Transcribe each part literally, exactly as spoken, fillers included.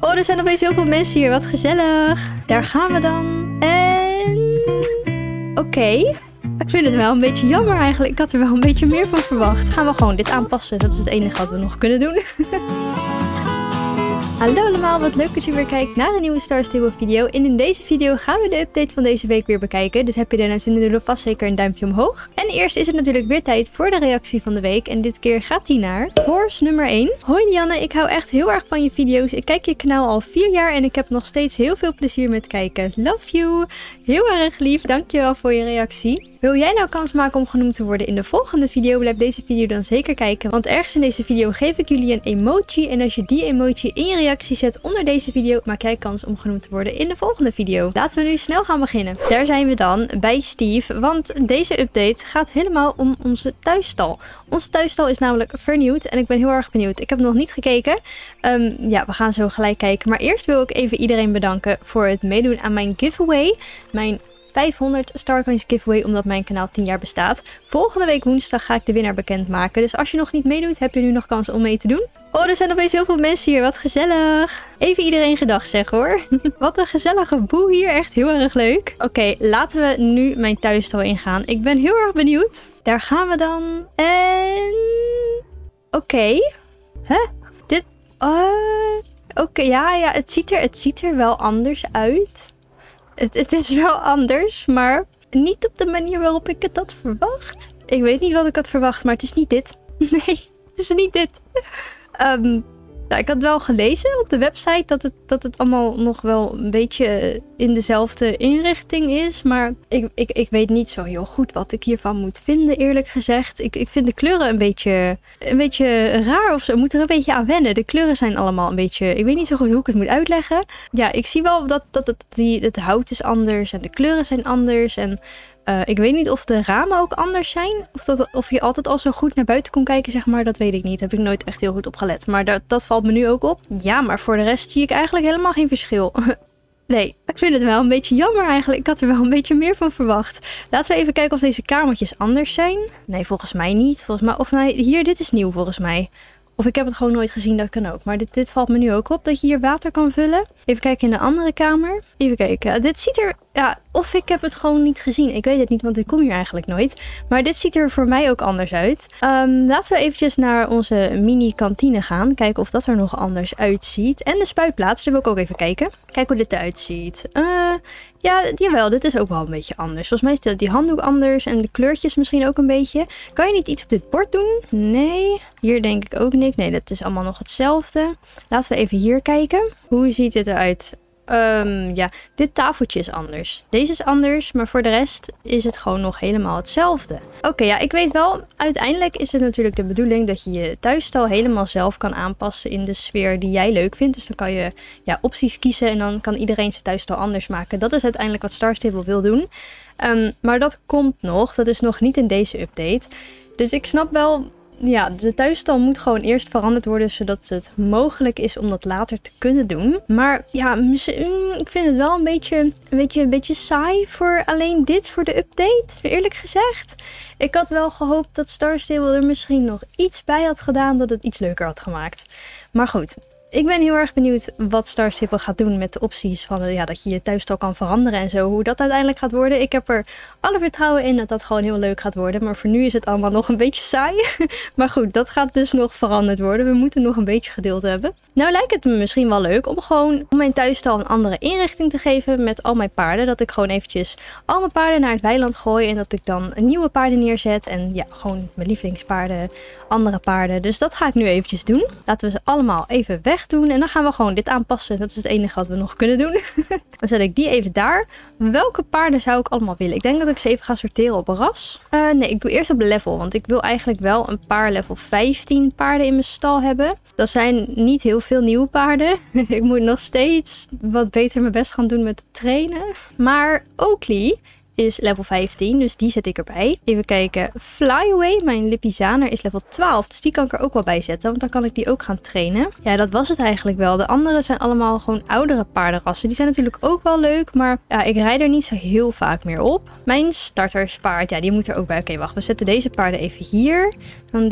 Oh, er zijn opeens heel veel mensen hier. Wat gezellig. Daar gaan we dan. En... Oké. Okay. Ik vind het wel een beetje jammer eigenlijk. Ik had er wel een beetje meer van verwacht. Gaan we gewoon dit aanpassen. Dat is het enige wat we nog kunnen doen. Hallo allemaal, wat leuk dat je weer kijkt naar een nieuwe Star Stable video. En in deze video gaan we de update van deze week weer bekijken. Dus heb je daarna zin in, doe vast zeker een duimpje omhoog. En eerst is het natuurlijk weer tijd voor de reactie van de week. En dit keer gaat die naar Horse nummer één. Hoi Lianne, ik hou echt heel erg van je video's. Ik kijk je kanaal al vier jaar en ik heb nog steeds heel veel plezier met kijken. Love you! Heel erg lief, dankjewel voor je reactie. Wil jij nou kans maken om genoemd te worden in de volgende video? Blijf deze video dan zeker kijken. Want ergens in deze video geef ik jullie een emoji. En als je die emoji in je reactie zet onder deze video, maak jij kans om genoemd te worden in de volgende video. Laten we nu snel gaan beginnen. Daar zijn we dan bij Steve. Want deze update gaat helemaal om onze thuisstal. Onze thuisstal is namelijk vernieuwd. En ik ben heel erg benieuwd. Ik heb nog niet gekeken. Um, ja, we gaan zo gelijk kijken. Maar eerst wil ik even iedereen bedanken voor het meedoen aan mijn giveaway. Mijn vijfhonderd Starcoins giveaway, omdat mijn kanaal tien jaar bestaat. Volgende week woensdag ga ik de winnaar bekendmaken. Dus als je nog niet meedoet, heb je nu nog kans om mee te doen. Oh, er zijn opeens heel veel mensen hier. Wat gezellig. Even iedereen gedag zeggen hoor. Wat een gezellige boel hier. Echt heel erg leuk. Oké, okay, laten we nu mijn thuisstal ingaan. Ik ben heel erg benieuwd. Daar gaan we dan. En... Oké. Okay. Huh? Dit... Uh... Oké, okay, ja, ja. Het ziet, er, het ziet er wel anders uit. Het, het is wel anders, maar niet op de manier waarop ik het had verwacht. Ik weet niet wat ik had verwacht, maar het is niet dit. Nee, het is niet dit. Um, nou, ik had wel gelezen op de website dat het, dat het allemaal nog wel een beetje in dezelfde inrichting is. Maar ik, ik, ik weet niet zo heel goed wat ik hiervan moet vinden, eerlijk gezegd. Ik, ik vind de kleuren een beetje, een beetje raar of zo. Ik moet er een beetje aan wennen. De kleuren zijn allemaal een beetje... Ik weet niet zo goed hoe ik het moet uitleggen. Ja, ik zie wel dat, dat het, die, het hout is anders en de kleuren zijn anders. En uh, ik weet niet of de ramen ook anders zijn. Of, dat, of je altijd al zo goed naar buiten kon kijken, zeg maar. Dat weet ik niet. Daar heb ik nooit echt heel goed op gelet. Maar dat, dat valt me nu ook op. Ja, maar voor de rest zie ik eigenlijk helemaal geen verschil. Nee, ik vind het wel een beetje jammer eigenlijk. Ik had er wel een beetje meer van verwacht. Laten we even kijken of deze kamertjes anders zijn. Nee, volgens mij niet. Volgens mij, of nee, hier, dit is nieuw volgens mij. Of ik heb het gewoon nooit gezien, dat kan ook. Maar dit, dit valt me nu ook op, dat je hier water kan vullen. Even kijken in de andere kamer. Even kijken. Dit ziet er... Ja, of ik heb het gewoon niet gezien. Ik weet het niet, want ik kom hier eigenlijk nooit. Maar dit ziet er voor mij ook anders uit. Um, laten we eventjes naar onze mini-kantine gaan. Kijken of dat er nog anders uitziet. En de spuitplaats, daar wil ik ook even kijken. Kijk hoe dit eruit ziet. Uh, ja, jawel, dit is ook wel een beetje anders. Volgens mij is die handdoek anders en de kleurtjes misschien ook een beetje. Kan je niet iets op dit bord doen? Nee. Hier denk ik ook niks. Nee, dat is allemaal nog hetzelfde. Laten we even hier kijken. Hoe ziet dit eruit? Um, ja, dit tafeltje is anders. Deze is anders, maar voor de rest is het gewoon nog helemaal hetzelfde. Oké, okay, ja, ik weet wel, uiteindelijk is het natuurlijk de bedoeling dat je je thuisstal helemaal zelf kan aanpassen in de sfeer die jij leuk vindt. Dus dan kan je ja, opties kiezen en dan kan iedereen zijn thuisstal anders maken. Dat is uiteindelijk wat Star Stable wil doen. Um, maar dat komt nog, dat is nog niet in deze update. Dus ik snap wel... Ja, de thuisstal moet gewoon eerst veranderd worden, zodat het mogelijk is om dat later te kunnen doen. Maar ja, ik vind het wel een beetje, een beetje, een beetje saai voor alleen dit, voor de update, eerlijk gezegd. Ik had wel gehoopt dat Star Stable er misschien nog iets bij had gedaan, dat het iets leuker had gemaakt. Maar goed. Ik ben heel erg benieuwd wat Star Stable gaat doen met de opties van ja, dat je je thuisstal kan veranderen en zo. Hoe dat uiteindelijk gaat worden. Ik heb er alle vertrouwen in dat dat gewoon heel leuk gaat worden. Maar voor nu is het allemaal nog een beetje saai. Maar goed, dat gaat dus nog veranderd worden. We moeten nog een beetje geduld hebben. Nou lijkt het me misschien wel leuk om gewoon om mijn thuisstal een andere inrichting te geven met al mijn paarden. Dat ik gewoon eventjes al mijn paarden naar het weiland gooi en dat ik dan nieuwe paarden neerzet. En ja, gewoon mijn lievelingspaarden, andere paarden. Dus dat ga ik nu eventjes doen. Laten we ze allemaal even weg doen en dan gaan we gewoon dit aanpassen. Dat is het enige wat we nog kunnen doen. Dan zet ik die even daar. Welke paarden zou ik allemaal willen? Ik denk dat ik ze even ga sorteren op ras. Uh, nee, ik doe eerst op level, want ik wil eigenlijk wel een paar level vijftien paarden in mijn stal hebben. Dat zijn niet heel veel nieuwe paarden. Ik moet nog steeds wat beter mijn best gaan doen met trainen. Maar Oakley is level vijftien, dus die zet ik erbij. Even kijken. Flyaway, mijn Lipizzaner, is level twaalf. Dus die kan ik er ook wel bij zetten, want dan kan ik die ook gaan trainen. Ja, dat was het eigenlijk wel. De andere zijn allemaal gewoon oudere paardenrassen. Die zijn natuurlijk ook wel leuk, maar ja, ik rijd er niet zo heel vaak meer op. Mijn starterspaard, ja, die moet er ook bij. Oké, wacht. We zetten deze paarden even hier. Dan doe ik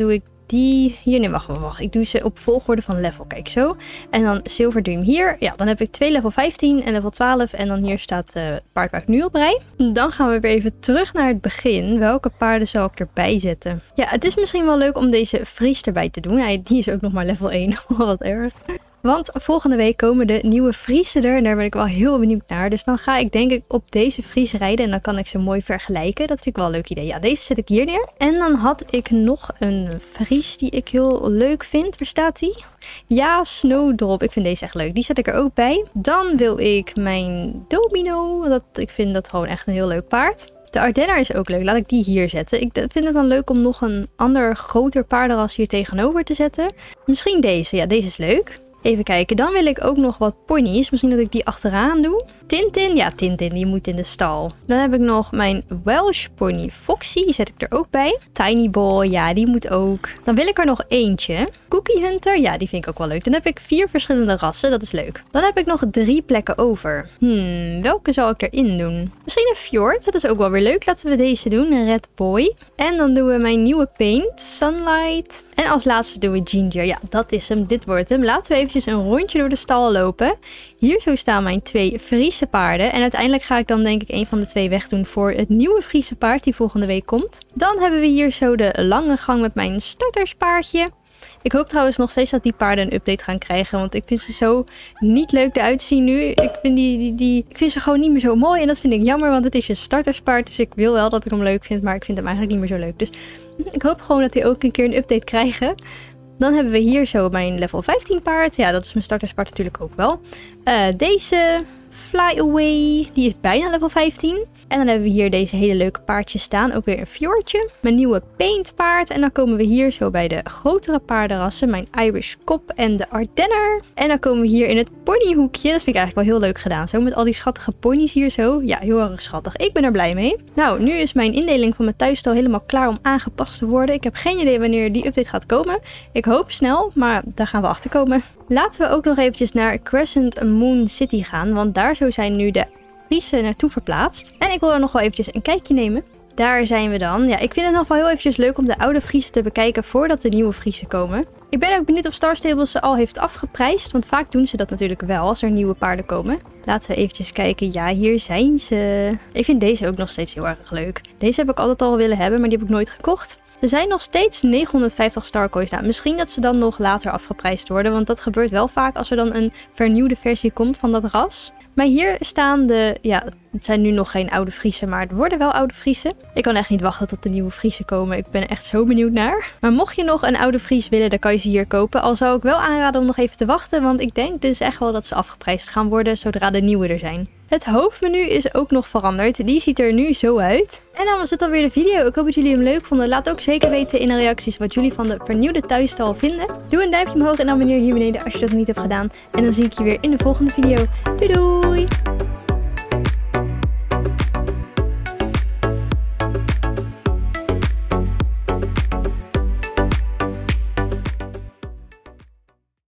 die hier. Nee, wacht, wacht, wacht. Ik doe ze op volgorde van level. Kijk zo. En dan Silver Dream hier. Ja, dan heb ik twee level vijftien en level twaalf. En dan hier staat uh, het paard waar ik nu op rij. Dan gaan we weer even terug naar het begin. Welke paarden zal ik erbij zetten? Ja, het is misschien wel leuk om deze Fries erbij te doen. Hij, die is ook nog maar level één. Wat erg. Want volgende week komen de nieuwe Friesen er. En daar ben ik wel heel benieuwd naar. Dus dan ga ik denk ik op deze Fries rijden. En dan kan ik ze mooi vergelijken. Dat vind ik wel een leuk idee. Ja, deze zet ik hier neer. En dan had ik nog een Fries die ik heel leuk vind. Waar staat die? Ja, Snowdrop. Ik vind deze echt leuk. Die zet ik er ook bij. Dan wil ik mijn Domino. Dat, ik vind dat gewoon echt een heel leuk paard. De Ardenner is ook leuk. Laat ik die hier zetten. Ik vind het dan leuk om nog een ander groter paardenras hier tegenover te zetten. Misschien deze. Ja, deze is leuk. Even kijken, dan wil ik ook nog wat ponies. Misschien dat ik die achteraan doe. Tintin, ja Tintin, die moet in de stal. Dan heb ik nog mijn Welsh pony Foxy, die zet ik er ook bij. Tiny Boy, ja die moet ook. Dan wil ik er nog eentje. Cookie Hunter, ja die vind ik ook wel leuk. Dan heb ik vier verschillende rassen, dat is leuk. Dan heb ik nog drie plekken over. Hmm, welke zal ik erin doen? Misschien een Fjord, dat is ook wel weer leuk. Laten we deze doen, een Red Boy. En dan doen we mijn nieuwe paint, Sunlight. En als laatste doen we Ginger, ja dat is hem, dit wordt hem. Laten we eventjes een rondje door de stal lopen. Hier zo staan mijn twee Friese paarden. En uiteindelijk ga ik dan denk ik een van de twee wegdoen voor het nieuwe Friese paard die volgende week komt. Dan hebben we hier zo de lange gang met mijn starterspaardje. Ik hoop trouwens nog steeds dat die paarden een update gaan krijgen. Want ik vind ze zo niet leuk eruit zien nu. Ik vind, die, die, die, ik vind ze gewoon niet meer zo mooi. En dat vind ik jammer, want het is je starterspaard. Dus ik wil wel dat ik hem leuk vind. Maar ik vind hem eigenlijk niet meer zo leuk. Dus ik hoop gewoon dat die ook een keer een update krijgen. Dan hebben we hier zo mijn level vijftien paard. Ja, dat is mijn starterspaard natuurlijk ook wel. Uh, deze Fly Away, die is bijna level vijftien. En dan hebben we hier deze hele leuke paardjes staan. Ook weer een fjordje. Mijn nieuwe paintpaard. En dan komen we hier zo bij de grotere paardenrassen. Mijn Irish Kop en de Ardenner. En dan komen we hier in het ponyhoekje. Dat vind ik eigenlijk wel heel leuk gedaan. Zo met al die schattige ponies hier zo. Ja, heel erg schattig. Ik ben er blij mee. Nou, nu is mijn indeling van mijn thuisstal helemaal klaar om aangepast te worden. Ik heb geen idee wanneer die update gaat komen. Ik hoop snel, maar daar gaan we achter komen. Laten we ook nog eventjes naar Crescent Moon City gaan. Want daar zo zijn nu de Friesen naartoe verplaatst. En ik wil er nog wel eventjes een kijkje nemen. Daar zijn we dan. Ja, ik vind het nog wel heel eventjes leuk om de oude Friesen te bekijken voordat de nieuwe Friesen komen. Ik ben ook benieuwd of Star Stables ze al heeft afgeprijsd. Want vaak doen ze dat natuurlijk wel als er nieuwe paarden komen. Laten we eventjes kijken. Ja, hier zijn ze. Ik vind deze ook nog steeds heel erg leuk. Deze heb ik altijd al willen hebben, maar die heb ik nooit gekocht. Ze zijn nog steeds negenhonderdvijftig starcoins. Nou, misschien dat ze dan nog later afgeprijsd worden. Want dat gebeurt wel vaak als er dan een vernieuwde versie komt van dat ras. Maar hier staan de, ja, het zijn nu nog geen oude Friesen, maar het worden wel oude Friesen. Ik kan echt niet wachten tot de nieuwe Friesen komen. Ik ben er echt zo benieuwd naar. Maar mocht je nog een oude Fries willen, dan kan je ze hier kopen. Al zou ik wel aanraden om nog even te wachten, want ik denk dus echt wel dat ze afgeprijsd gaan worden zodra de nieuwe er zijn. Het hoofdmenu is ook nog veranderd. Die ziet er nu zo uit. En dan was het alweer de video. Ik hoop dat jullie hem leuk vonden. Laat ook zeker weten in de reacties wat jullie van de vernieuwde thuisstal vinden. Doe een duimpje omhoog en abonneer hier beneden als je dat niet hebt gedaan. En dan zie ik je weer in de volgende video. Doei doei!